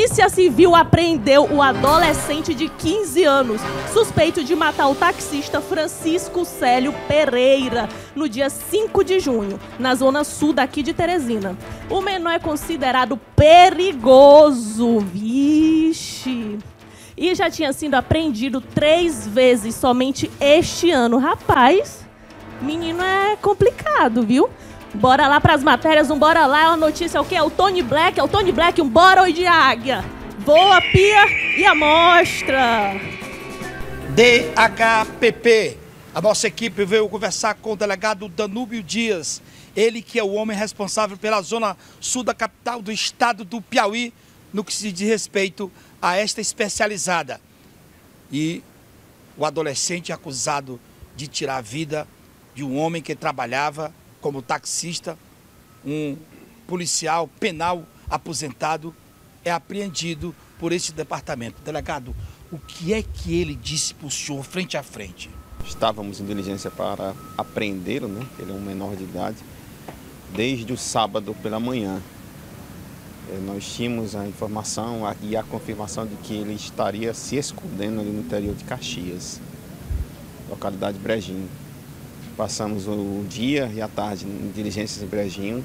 Polícia Civil apreendeu o adolescente de 15 anos, suspeito de matar o taxista Francisco Célio Pereira, no dia 5 de junho, na zona sul daqui de Teresina. O menor é considerado perigoso, vixe, e já tinha sido apreendido 3 vezes somente este ano. Rapaz, menino é complicado, viu? Bora lá pras matérias, bora lá. A notícia é o quê? É o Tony Black, um bora, oi de águia. Voa, pia e amostra. DHPP. A nossa equipe veio conversar com o delegado Danúbio Dias. Ele que é o homem responsável pela zona sul da capital do estado do Piauí, no que se diz respeito a esta especializada. E o adolescente acusado de tirar a vida de um homem que trabalhava como taxista, um policial penal aposentado, é apreendido por este departamento. Delegado, o que é que ele disse para o senhor frente a frente? Estávamos em diligência para apreendê-lo, né? Ele é um menor de idade, desde o sábado pela manhã. Nós tínhamos a informação e a confirmação de que ele estaria se escondendo ali no interior de Caxias, localidade Brejinho. Passamos o dia e a tarde em diligências em Brejinho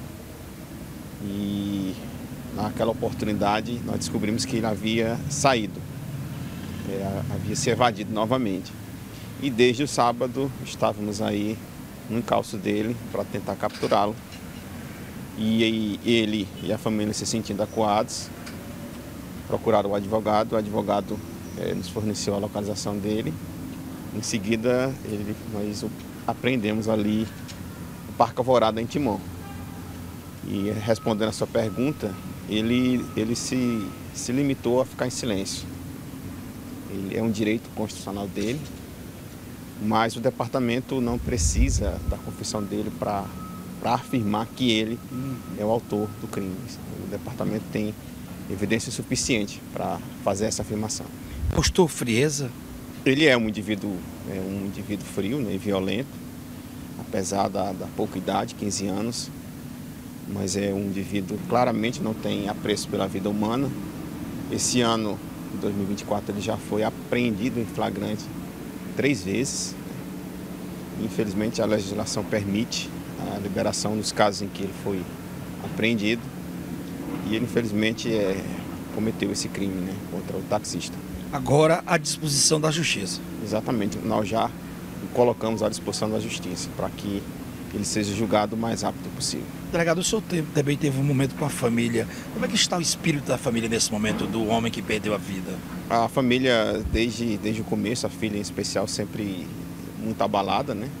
e naquela oportunidade nós descobrimos que ele havia saído, havia se evadido novamente. E desde o sábado estávamos aí no encalço dele para tentar capturá-lo. E ele e a família se sentindo acuados, procuraram o advogado nos forneceu a localização dele. Em seguida nós apreendemos ali no Parque Alvorada, em Timon. E respondendo a sua pergunta, ele se limitou a ficar em silêncio. Ele é um direito constitucional dele, mas o departamento não precisa da confissão dele para afirmar que ele é o autor do crime. O departamento tem evidência suficiente para fazer essa afirmação. Postou frieza? Ele é um indivíduo frio, né, e violento, apesar da pouca idade, 15 anos, mas é um indivíduo que claramente não tem apreço pela vida humana. Esse ano, em 2024, ele já foi apreendido em flagrante 3 vezes. Infelizmente, a legislação permite a liberação nos casos em que ele foi apreendido e ele, infelizmente, cometeu esse crime, né, contra o taxista. Agora à disposição da justiça. Exatamente, nós já o colocamos à disposição da justiça para que ele seja julgado o mais rápido possível. Delegado, o senhor também teve um momento com a família. Como é que está o espírito da família nesse momento, do homem que perdeu a vida? A família, desde o começo, a filha em especial, sempre muito abalada, né?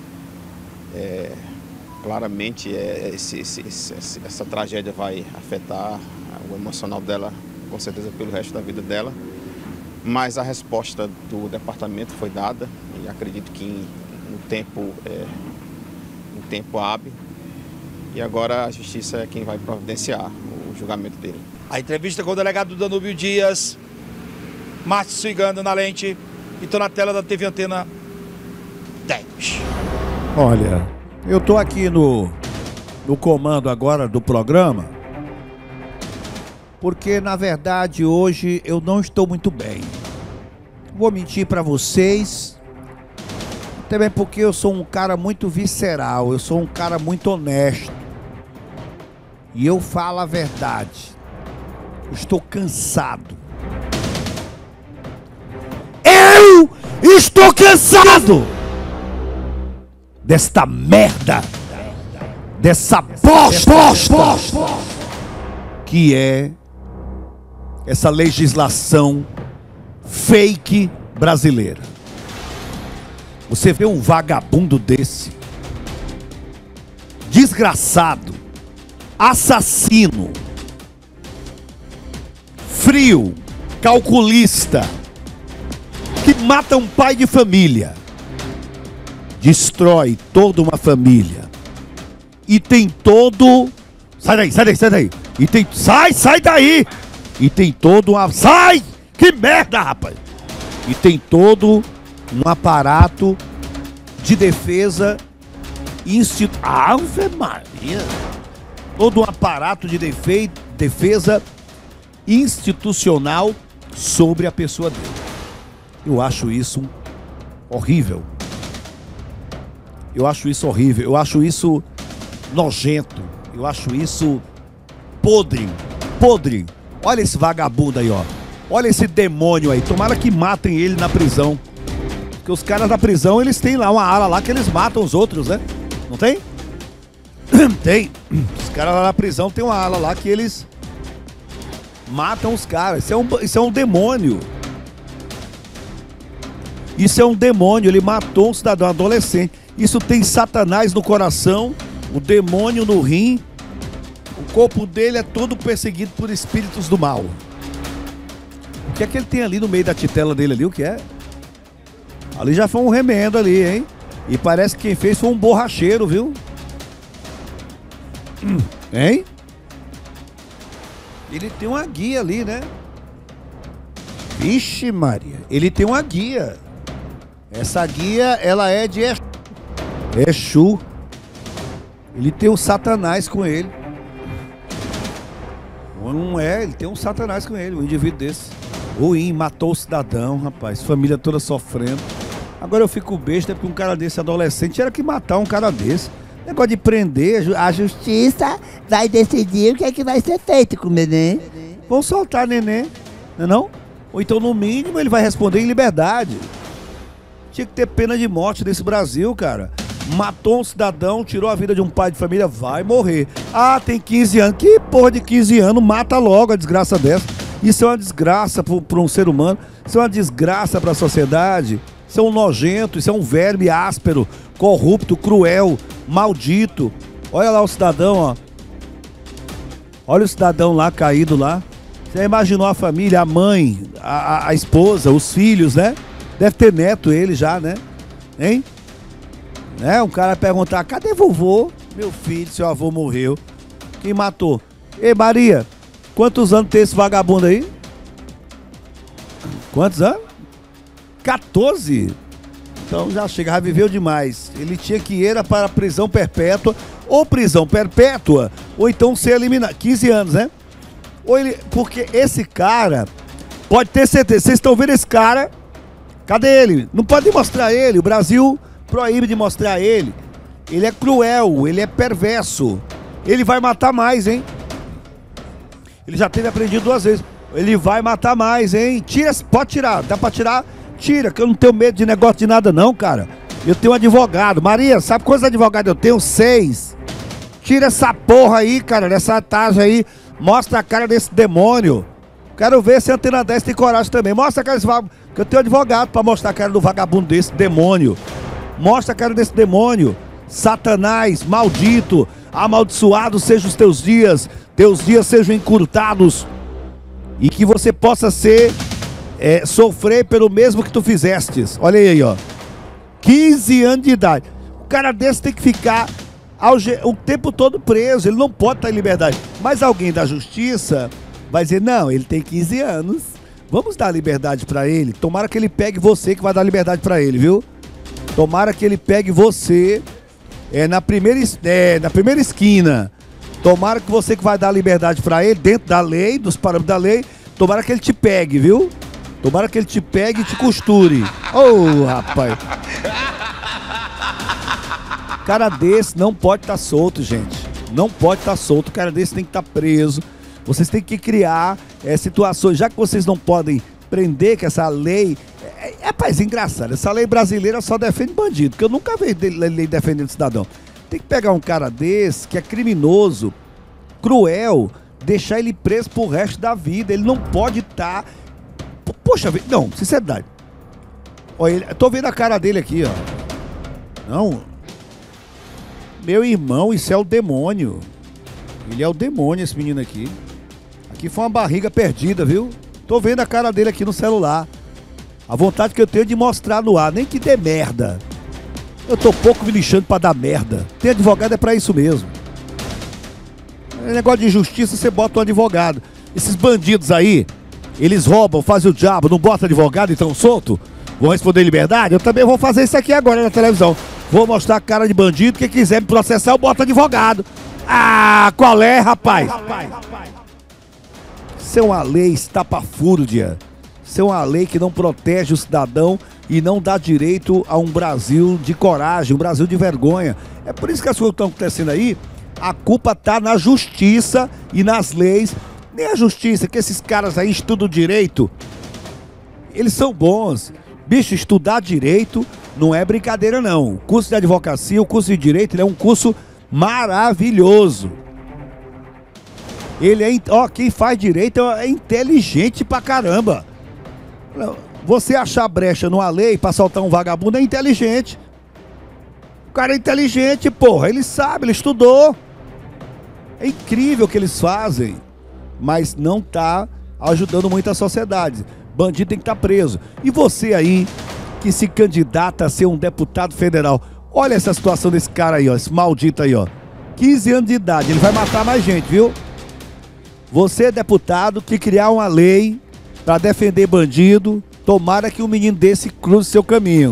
Claramente essa tragédia vai afetar o emocional dela, com certeza, pelo resto da vida dela. Mas a resposta do departamento foi dada e acredito que em um tempo hábil. E agora a justiça é quem vai providenciar o julgamento dele. A entrevista com o delegado Danúbio Dias, Márcio Cigano na lente, e estou na tela da TV Antena 10. Olha, eu estou aqui no comando agora do programa, porque na verdade hoje eu não estou muito bem. Vou mentir para vocês, também porque eu sou um cara muito visceral, eu sou um cara muito honesto. E eu falo a verdade. Estou cansado. Eu estou cansado desta merda, dessa bosta que é essa legislação fake brasileira. Você vê um vagabundo desse, desgraçado, assassino, frio, calculista, que mata um pai de família, destrói toda uma família e tem todo... Sai daí. E tem... Sai daí! E tem todo uma... Sai! Que merda, rapaz! E tem todo um aparato de defesa Ave Maria! Todo um aparato de defesa institucional sobre a pessoa dele. Eu acho isso horrível. Eu acho isso horrível. Eu acho isso nojento. Eu acho isso podre. Podre. Olha esse vagabundo aí, ó. Olha esse demônio aí. Tomara que matem ele na prisão. Porque os caras da prisão, eles têm lá uma ala lá que eles matam os outros, né? Não tem? Tem. Os caras lá na prisão tem uma ala lá que eles matam os caras. Isso é um demônio. Isso é um demônio. Ele matou um cidadão adolescente. Isso tem Satanás no coração, o demônio no rim. O corpo dele é todo perseguido por espíritos do mal. O que é que ele tem ali no meio da titela dele ali? O que é? Ali já foi um remendo ali, hein? E parece que quem fez foi um borracheiro, viu? Hein? Ele tem uma guia ali, né? Vixe Maria, ele tem uma guia. Essa guia, ela é de Exu. Ele tem um Satanás com ele. Não é, ele tem um Satanás com ele, um indivíduo desse. Ruim, matou o cidadão, rapaz. Família toda sofrendo. Agora eu fico besta porque um cara desse adolescente era que matar um cara desse. Negócio de prender, a justiça vai decidir o que é que vai ser feito com o neném. Vão soltar neném, não é não? Ou então no mínimo ele vai responder em liberdade. Tinha que ter pena de morte nesse Brasil, cara. Matou um cidadão, tirou a vida de um pai de família, vai morrer. Ah, tem 15 anos. Que porra de 15 anos? Mata logo a desgraça dessa. Isso é uma desgraça para um ser humano. Isso é uma desgraça para a sociedade. Isso é um nojento, isso é um verme áspero, corrupto, cruel, maldito. Olha lá o cidadão, ó. Olha o cidadão lá, caído lá. Você imaginou a família, a mãe, a esposa, os filhos, né? Deve ter neto ele já, né? Hein? Né? Um cara perguntar, cadê vovô? Meu filho, seu avô morreu. Quem matou? Ei, Maria, quantos anos tem esse vagabundo aí? Quantos anos? 14? Então já chega, já viveu demais. Ele tinha que ir para a prisão perpétua, ou prisão perpétua, ou então ser eliminado. 15 anos, né? Ou ele, porque esse cara, pode ter certeza, vocês estão vendo esse cara, cadê ele? Não pode mostrar ele, o Brasil proíbe de mostrar ele. Ele é cruel, ele é perverso. Ele vai matar mais, hein? Ele já teve aprendido 2 vezes. Ele vai matar mais, hein? Tira, pode tirar, dá pra tirar? Tira, que eu não tenho medo de negócio de nada não, cara. Eu tenho um advogado. Maria, sabe quantos advogados eu tenho? 6. Tira essa porra aí, cara, dessa tarja aí. Mostra a cara desse demônio. Quero ver se a Antena 10 tem coragem também. Mostra a cara desse vagabundo, que eu tenho advogado pra mostrar a cara do vagabundo desse demônio. Mostra a cara desse demônio. Satanás, maldito, amaldiçoado sejam os teus dias sejam encurtados. E que você possa sofrer pelo mesmo que tu fizestes. Olha aí, ó. 15 anos de idade. O cara desse tem que ficar o tempo todo preso. Ele não pode estar em liberdade. Mas alguém da justiça vai dizer, não, ele tem 15 anos. Vamos dar liberdade pra ele. Tomara que ele pegue você que vai dar liberdade pra ele, viu? Tomara que ele pegue você na primeira esquina. Tomara que você que vai dar liberdade pra ele, dentro da lei, dos parâmetros da lei. Tomara que ele te pegue, viu? Tomara que ele te pegue e te costure. Ô, rapaz. Cara desse não pode estar solto, gente. Não pode estar solto. Cara desse tem que estar preso. Vocês têm que criar situações. Já que vocês não podem prender, que essa lei... Rapaz, engraçado. Essa lei brasileira só defende bandido. Porque eu nunca vi lei defendendo cidadão. Tem que pegar um cara desse, que é criminoso, cruel, deixar ele preso pro resto da vida. Ele não pode estar... Poxa vida, não, sinceridade. Olha, eu tô vendo a cara dele aqui, ó. Não. Meu irmão, isso é o demônio. Ele é o demônio, esse menino aqui. Aqui foi uma barriga perdida, viu? Tô vendo a cara dele aqui no celular. A vontade que eu tenho de mostrar no ar, nem que dê merda. Eu tô pouco me lixando pra dar merda. Tem advogado é pra isso mesmo. É negócio de justiça, você bota um advogado. Esses bandidos aí, eles roubam, fazem o diabo, não bota advogado e tão solto? Vão responder em liberdade? Eu também vou fazer isso aqui agora na televisão. Vou mostrar a cara de bandido, quem quiser me processar, eu boto advogado. Ah, qual é, rapaz? Isso é uma lei estapafúrdia. Isso é uma lei que não protege o cidadão e não dá direito a um Brasil de coragem, um Brasil de vergonha. É por isso que as coisas estão acontecendo aí. A culpa está na justiça e nas leis. Nem a justiça, que esses caras aí estudam direito. Eles são bons. Bicho, estudar direito não é brincadeira não. O curso de advocacia, o curso de direito, ele é um curso maravilhoso. Ele é, quem faz direito é inteligente pra caramba. Você achar brecha numa lei pra soltar um vagabundo é inteligente. O cara é inteligente, porra, ele sabe, ele estudou. É incrível o que eles fazem, mas não tá ajudando muito a sociedade. Bandido tem que estar preso. E você aí, que se candidata a ser um deputado federal, olha essa situação desse cara aí, ó, esse maldito aí, ó. 15 anos de idade, ele vai matar mais gente, viu? Você é deputado que criar uma lei pra defender bandido, tomara que um menino desse cruze seu caminho.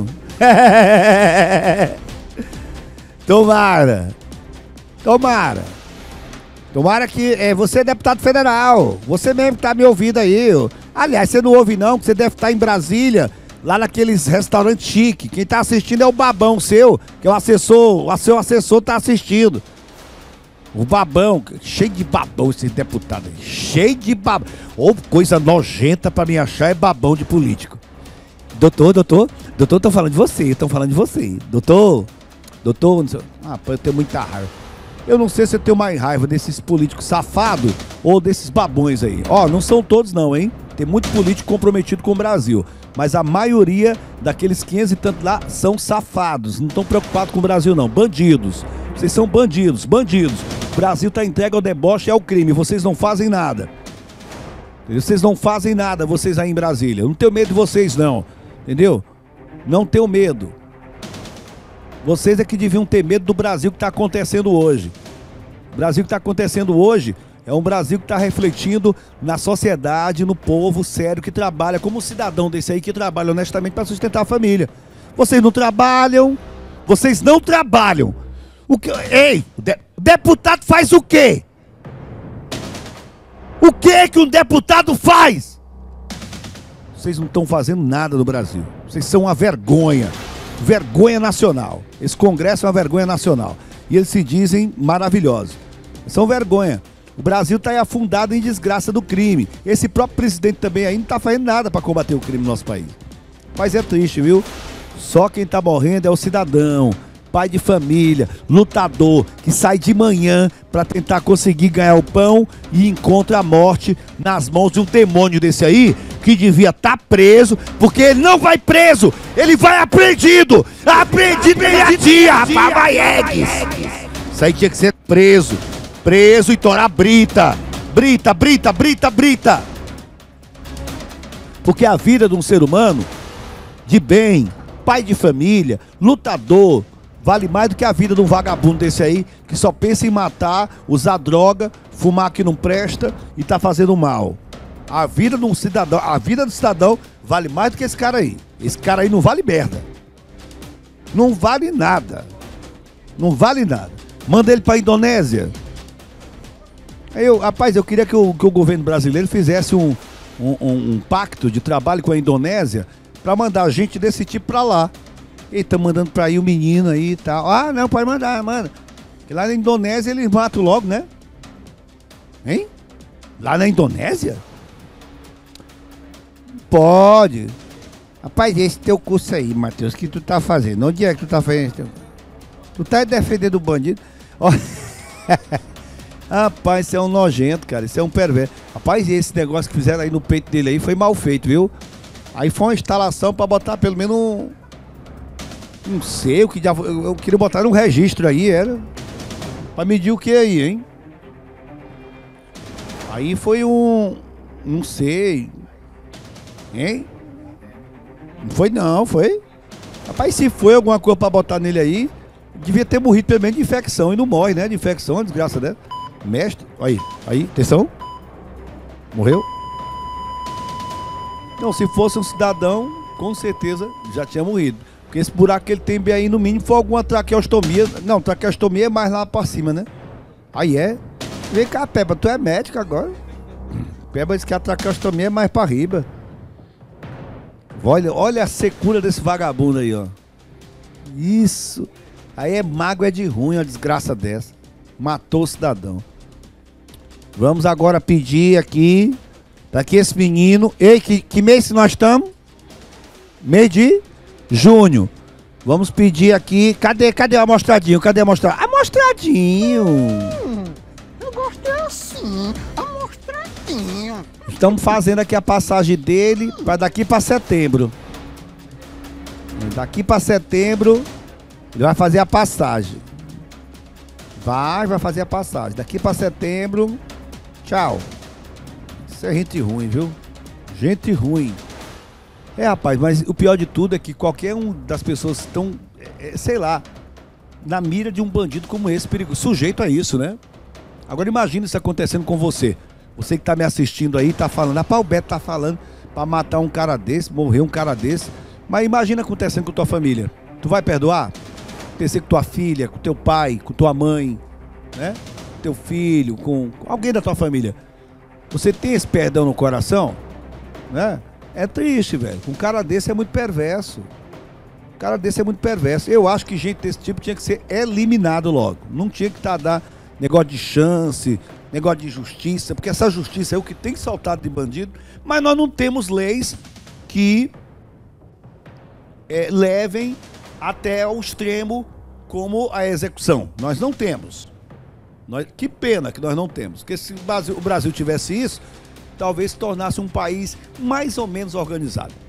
Tomara. Tomara. Tomara que você é deputado federal. Você mesmo que tá me ouvindo aí. Aliás, você não ouve não, que você deve estar em Brasília, lá naqueles restaurantes chiques. Quem tá assistindo é o babão seu, que é o seu assessor tá assistindo. O babão, cheio de babão esse deputado aí. Cheio de babão. Ou coisa nojenta pra me achar é babão de político. Doutor, tô falando de você, Doutor, eu tenho muita raiva. Eu não sei se eu tenho mais raiva desses políticos safados ou desses babões aí. Não são todos não, hein? Tem muito político comprometido com o Brasil. Mas a maioria daqueles 500 e tantos lá são safados. Não estão preocupados com o Brasil não. Bandidos. Vocês são bandidos. O Brasil tá entregue ao deboche e ao crime. Vocês não fazem nada. Vocês não fazem nada, vocês aí em Brasília. Eu não tenho medo de vocês não. Entendeu? Não tenho medo. Vocês é que deviam ter medo do Brasil que está acontecendo hoje. O Brasil que está acontecendo hoje é um Brasil que está refletindo na sociedade, no povo sério que trabalha, como um cidadão desse aí que trabalha honestamente para sustentar a família. Vocês não trabalham. Ei, o deputado faz o quê? O que um deputado faz? Vocês não estão fazendo nada no Brasil. Vocês são uma vergonha. Vergonha nacional. Esse Congresso é uma vergonha nacional. E eles se dizem maravilhosos. São vergonha. O Brasil está aí afundado em desgraça do crime. Esse próprio presidente também aí não está fazendo nada para combater o crime no nosso país. Mas é triste, viu? Só quem está morrendo é o cidadão, pai de família, lutador, que sai de manhã para tentar conseguir ganhar o pão e encontra a morte nas mãos de um demônio desse aí, que devia estar preso, porque ele não vai preso, ele vai apreendido meia-dia, babaiegues. Isso aí tinha que ser preso e torar brita, porque a vida de um ser humano, de bem, pai de família, lutador, vale mais do que a vida de um vagabundo desse aí, que só pensa em matar, usar droga, fumar que não presta e tá fazendo mal. A vida do cidadão vale mais do que esse cara aí. Esse cara aí não vale merda. Não vale nada. Manda ele pra Indonésia. Rapaz, eu queria que o governo brasileiro fizesse um pacto de trabalho com a Indonésia pra mandar gente desse tipo pra lá. Ele tá mandando pra aí o menino aí e tal. Não, pode mandar, mano. Porque lá na Indonésia eles matam logo, né? Hein? Lá na Indonésia? Pode. Rapaz, esse teu curso aí, Matheus, que tu tá fazendo? Onde é que tu tá fazendo? Tu tá defendendo o bandido? Rapaz, isso é um nojento, cara. Isso é um perverso. Rapaz, esse negócio que fizeram aí no peito dele aí foi mal feito, viu? Aí foi uma instalação pra botar pelo menos um... Não sei, eu queria botar um registro aí, era. Pra medir o que aí, hein? Aí foi não sei. Hein? Não foi não, foi? Rapaz, se foi alguma coisa pra botar nele aí, devia ter morrido pelo menos de infecção. E não morre, né? De infecção, desgraça dela. Mestre, aí, atenção. Morreu? Não, se fosse um cidadão, com certeza já tinha morrido. Porque esse buraco que ele tem bem aí, no mínimo, foi alguma traqueostomia. Não, traqueostomia é mais lá pra cima, né? Aí é. Vem cá, Peppa, tu é médica agora? Peba disse que a traqueostomia é mais pra riba. Olha a secura desse vagabundo aí, ó. Isso. Aí é mago, é de ruim, uma desgraça dessa. Matou o cidadão. Vamos agora pedir aqui, para que esse menino... Ei, que mês nós estamos? Mês de junho. Vamos pedir aqui... Cadê o amostradinho? Cadê o amostradinho? Amostradinho! Eu gostei assim, amostradinho. Estamos fazendo aqui a passagem dele para daqui para setembro. Daqui para setembro, ele vai fazer a passagem. Vai fazer a passagem. Daqui para setembro, tchau. Isso é gente ruim, viu? Gente ruim. Rapaz, mas o pior de tudo é que qualquer um das pessoas estão, sei lá, na mira de um bandido como esse, perigoso, sujeito a isso, né? Agora imagina isso acontecendo com você. Você que tá me assistindo aí, tá falando, rapaz, o Beto tá falando pra matar um cara desse, morrer um cara desse. Mas imagina acontecendo com tua família. Tu vai perdoar? Pensei com tua filha, com teu pai, com tua mãe, né? Teu filho, com alguém da tua família. Você tem esse perdão no coração? Né? É triste, velho. Um cara desse é muito perverso. Um cara desse é muito perverso. Eu acho que gente desse tipo tinha que ser eliminado logo. Não tinha que dar negócio de chance, negócio de justiça, porque essa justiça é o que tem soltado de bandido, mas nós não temos leis que levem até o extremo como a execução. Nós não temos. Que pena que nós não temos. Porque se o Brasil tivesse isso, talvez se tornasse um país mais ou menos organizado.